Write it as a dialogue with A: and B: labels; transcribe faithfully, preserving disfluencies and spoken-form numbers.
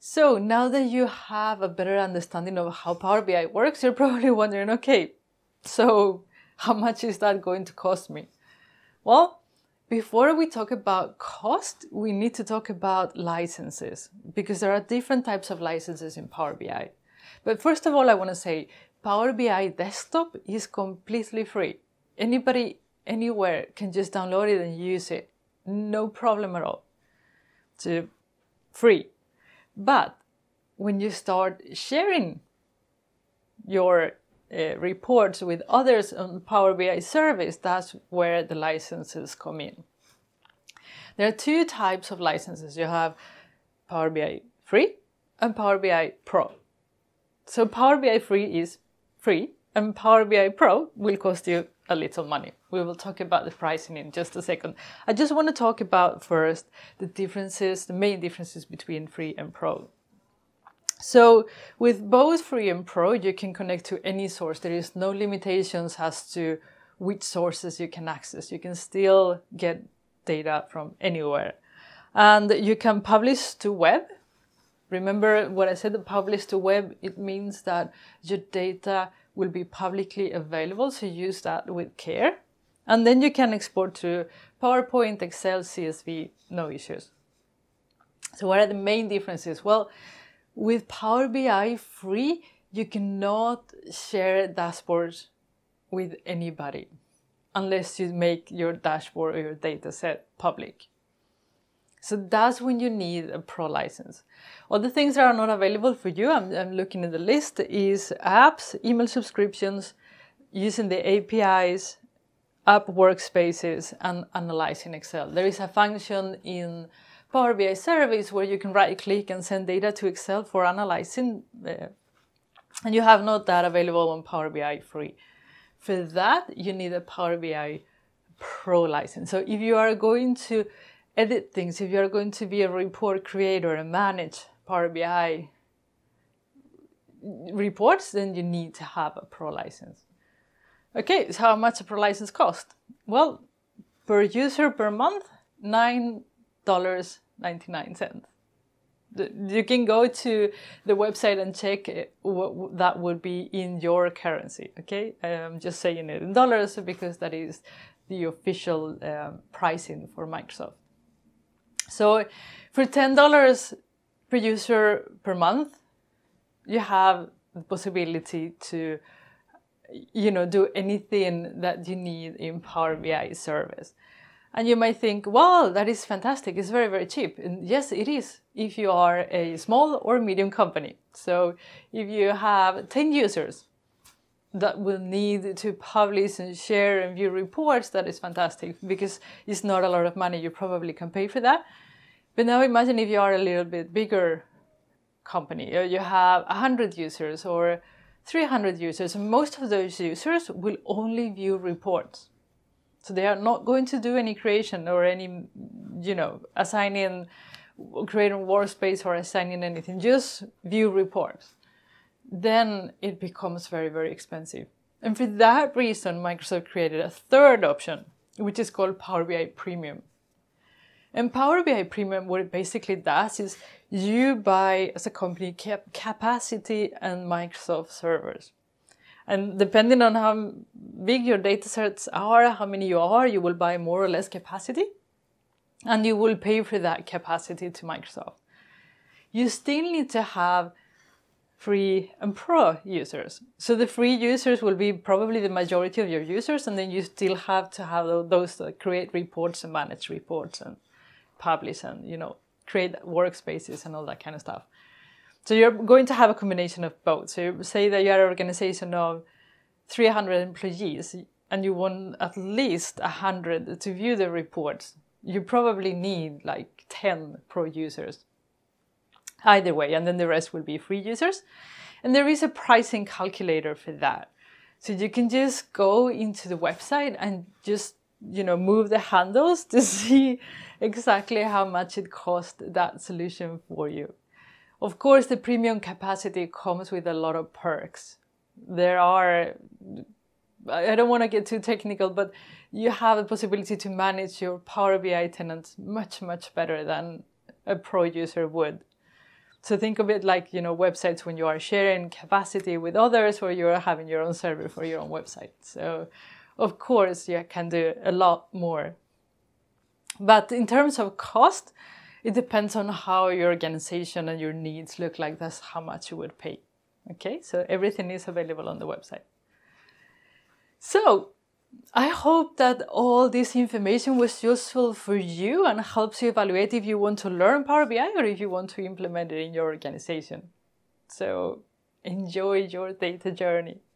A: So now that you have a better understanding of how Power B I works, you're probably wondering, okay, so how much is that going to cost me? Well, before we talk about cost, we need to talk about licenses, because there are different types of licenses in Power B I. But first of all, I want to say Power B I Desktop is completely free. Anybody, anywhere can just download it and use it. No problem at all. It's free. But when you start sharing your uh, reports with others on Power B I service, that's where the licenses come in. There are two types of licenses. You have Power B I Free and Power B I Pro. So Power B I Free is free, and Power B I Pro will cost you a little money. We will talk about the pricing in just a second. I just want to talk about first the differences, the main differences between free and pro. So with both free and pro, you can connect to any source. There is no limitations as to which sources you can access. You can still get data from anywhere. And you can publish to web. Remember what I said, the publish to web, it means that your data will be publicly available, so use that with care. And then you can export to PowerPoint, Excel, C S V, no issues. So what are the main differences? Well, with Power B I Free, you cannot share dashboards with anybody unless you make your dashboard or your data set public. So that's when you need a pro license. Other things that are not available for you, I'm, I'm looking at the list, is apps, email subscriptions, using the A P Is, app workspaces, and analyzing Excel. There is a function in Power B I Service where you can right-click and send data to Excel for analyzing, uh, and you have not that available on Power B I Free. For that, you need a Power B I Pro license. So if you are going to edit things, if you're going to be a report creator and manage Power B I reports, then you need to have a pro license. Okay, so how much a pro license cost? Well, per user per month, nine dollars and ninety-nine cents. You can go to the website and check what that would be in your currency, okay? I'm just saying it in dollars because that is the official um, pricing for Microsoft. So for ten dollars per user per month, you have the possibility to, you know, do anything that you need in Power B I service. And you might think, wow, that is fantastic. It's very, very cheap. And yes, it is if you are a small or medium company. So if you have ten users that will need to publish and share and view reports, that is fantastic because it's not a lot of money. You probably can pay for that. But now imagine if you are a little bit bigger company, or you have one hundred users or three hundred users, and most of those users will only view reports. So they are not going to do any creation or any, you know, assigning, creating workspace or assigning anything, just view reports. Then it becomes very, very expensive. And for that reason, Microsoft created a third option, which is called Power B I Premium. And Power B I Premium, what it basically does is you buy, as a company, cap capacity and Microsoft servers. And depending on how big your data sets are, how many you are, you will buy more or less capacity. And you will pay for that capacity to Microsoft. You still need to have free and pro users. So the free users will be probably the majority of your users, and then you still have to have those that create reports and manage reports and publish and, you know, create workspaces and all that kind of stuff. So you're going to have a combination of both. So say that you're an organization of three hundred employees and you want at least one hundred to view the reports. You probably need like ten pro users. Either way, and then the rest will be free users. And there is a pricing calculator for that. So you can just go into the website and just, you know, move the handles to see exactly how much it costs that solution for you. Of course, the premium capacity comes with a lot of perks. There are, I don't want to get too technical, but you have the possibility to manage your Power B I tenants much, much better than a pro user would. So think of it like, you know, websites when you are sharing capacity with others, or you're having your own server for your own website. So of course you can do a lot more. But in terms of cost, it depends on how your organization and your needs look like. That's how much you would pay. Okay, so everything is available on the website. So I hope that all this information was useful for you and helps you evaluate if you want to learn Power B I or if you want to implement it in your organization. So enjoy your data journey.